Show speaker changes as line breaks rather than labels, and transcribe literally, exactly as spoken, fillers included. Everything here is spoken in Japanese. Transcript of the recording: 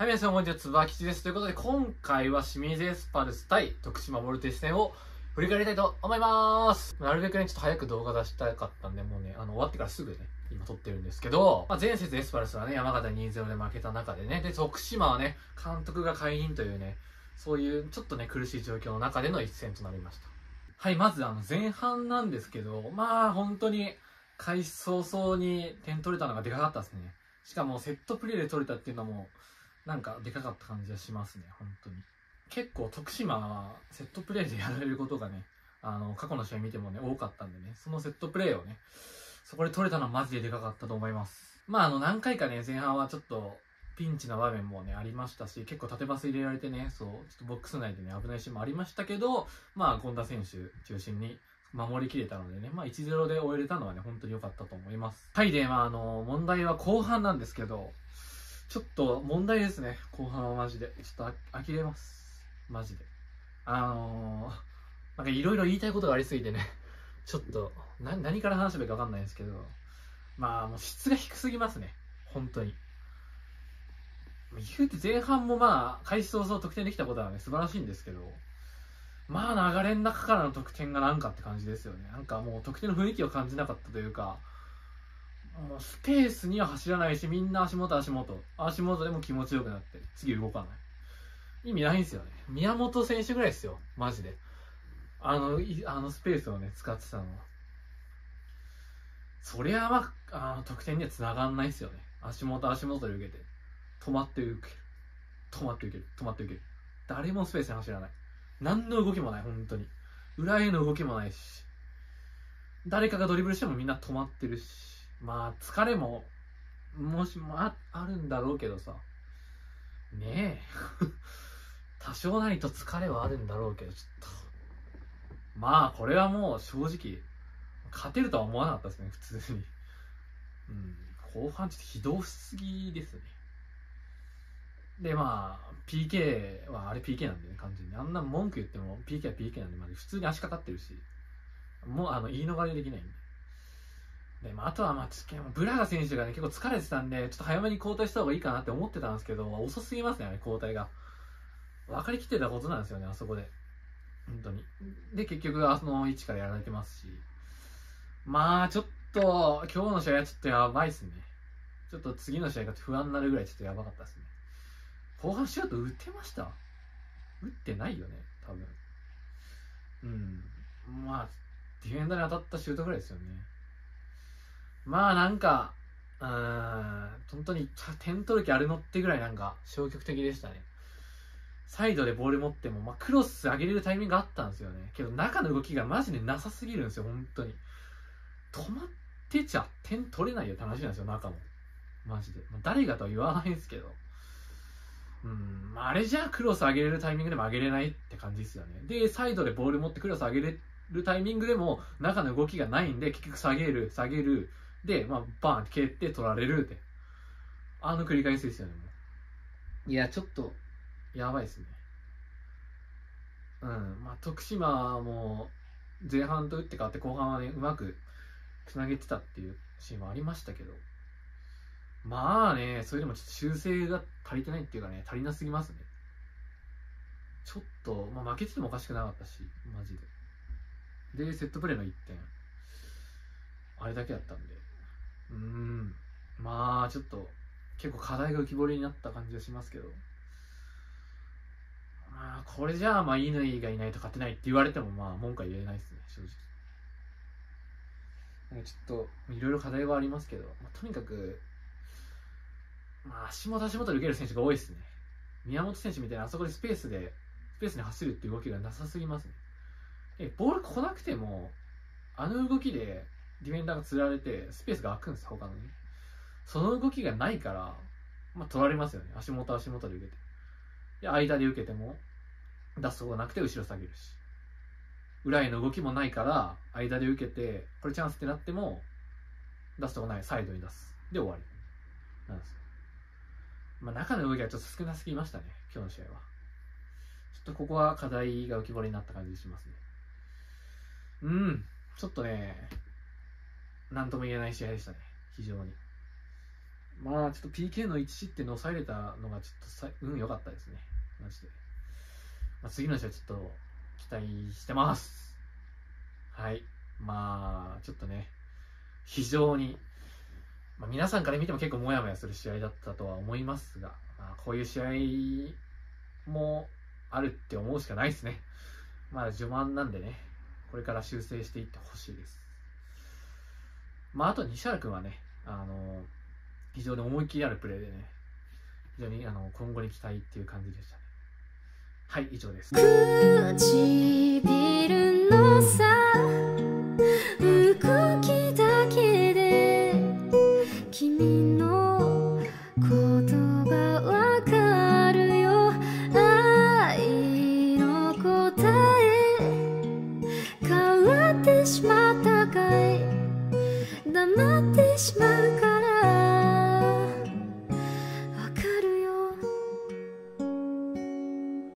はい、皆さん、こんにちは、つばきちです。ということで、今回は清水エスパルス対徳島ボルテス戦を振り返りたいと思います。なるべくね、ちょっと早く動画出したかったんで、もうね、あの、終わってからすぐね、今撮ってるんですけど、まあ、前節エスパルスはね、山形 にたいゼロ で負けた中でね、で、徳島はね、監督が解任というね、そういうちょっとね、苦しい状況の中での一戦となりました。はい、まずあの、前半なんですけど、まあ、本当に、開始早々に点取れたのがでかかったですね。しかも、セットプレーで取れたっていうのも、なんかでかかった感じがしますね、本当に。結構徳島はセットプレーでやられることがね、あの、過去の試合見てもね、多かったんでね、そのセットプレーをね、そこで取れたのはマジででかかったと思います。まあ、あの、何回かね、前半はちょっと、ピンチな場面もね、ありましたし、結構縦パス入れられてね、そう、ちょっとボックス内でね、危ないシーンもありましたけど、まあ、権田選手中心に守りきれたのでね、まあ、いちたいゼロ で終えれたのはね、本当に良かったと思います。はい、で、まあ、あの、問題は後半なんですけど、ちょっと問題ですね、後半はマジで。ちょっとあ呆れます。マジで。あのー、なんかいろいろ言いたいことがありすぎてね、ちょっと、な、何から話せばいいかわかんないんですけど、まあ、もう質が低すぎますね。本当に。言うて前半もまあ、開始早々得点できたことはね、素晴らしいんですけど、まあ、流れの中からの得点がなんかって感じですよね。なんかもう得点の雰囲気を感じなかったというか、もうスペースには走らないし、みんな足元足元。足元でも気持ちよくなって、次動かない。意味ないんですよね。宮本選手ぐらいですよ。マジで。あの、いあのスペースをね、使ってたのは。そりゃまあ、あの得点には繋がんないですよね。足元足元で受けて。止まって受ける。止まって受ける。止まって受ける。誰もスペースに走らない。何の動きもない、本当に。裏への動きもないし。誰かがドリブルしてもみんな止まってるし。まあ、疲れも、もしも あ, あるんだろうけどさ。ねえ。多少ないと疲れはあるんだろうけど、ちょっと。まあ、これはもう正直、勝てるとは思わなかったですね、普通に。うん、後半ちょっとひどすぎですね。で、まあ、ピーケー はあれ ピーケー なんでね、完全に。あんな文句言っても ピーケー は ピーケー なんで、まあ、普通に足かかってるし、もうあの言い逃れできないんで。で、まあ、あとは、まあ、ブラガ選手がね、結構疲れてたんで、ちょっと早めに交代した方がいいかなって思ってたんですけど、遅すぎますね、あれ、交代が。分かりきってたことなんですよね、あそこで。本当に。で、結局、あの位置からやられてますし。まあ、ちょっと、今日の試合はちょっとやばいっすね。ちょっと次の試合が不安になるぐらいちょっとやばかったですね。後半シュート打ってました？打ってないよね、多分。うん。まあ、ディフェンダーに当たったシュートぐらいですよね。まあなんか、うーん、本当に点取る気あるのってぐらいなんか消極的でしたね。サイドでボール持っても、まあ、クロス上げれるタイミングがあったんですよね。けど中の動きがマジでなさすぎるんですよ、本当に。止まってちゃ点取れないよって話なんですよ、中も。マジで。まあ、誰がとは言わないんですけど。うん、まあ、あれじゃあクロス上げれるタイミングでも上げれないって感じですよね。で、サイドでボール持ってクロス上げれるタイミングでも中の動きがないんで、結局下げる、下げる。で、まあ、バーンって蹴って取られるって。あの繰り返しですよね、もう。いや、ちょっと、やばいですね。うん。まあ、徳島も、前半と打って変わって後半はね、うまく繋げてたっていうシーンもありましたけど。まあね、それでもちょっと修正が足りてないっていうかね、足りなすぎますね。ちょっと、まあ負けててもおかしくなかったし、マジで。で、セットプレーのいってん。あれだけだったんで。うーん。まあ、ちょっと、結構課題が浮き彫りになった感じがしますけど。まあ、これじゃあ、まあ、乾がいないと勝てないって言われても、まあ、文句は言えないですね、正直。なんかちょっと、いろいろ課題はありますけど、まあ、とにかく、まあ、足元足元で受ける選手が多いですね。宮本選手みたいなあそこでスペースで、スペースに走るっていう動きがなさすぎますね。え、ボール来なくても、あの動きでディフェンダーが釣られて、スペースが空くんです、他のね。その動きがないから、まあ、取られますよね。足元足元で受けて。で、間で受けても、出すとこなくて後ろ下げるし。裏への動きもないから、間で受けて、これチャンスってなっても、出すとこない、サイドに出す。で、終わり。なんですよ。まあ、中の動きがちょっと少なすぎましたね、今日の試合は。ちょっとここは課題が浮き彫りになった感じしますね。うん、ちょっとね、なんとも言えない試合でしたね、非常に。 まあちょっと ピーケー のいち失点で抑えれたのがちょっとさ運良かったですね、マジで。まあ、次の試合ちょっと期待してます。はい。まあちょっとね、非常に、まあ、皆さんから見ても結構モヤモヤする試合だったとは思いますが、まあ、こういう試合もあるって思うしかないですね。まあ序盤なんでね、これから修正していってほしいです。まああと西原君はね、あの非常に思い切りあるプレーでね、非常にあの今後に期待っていう感じでしたね。はい、以上です。唇のさ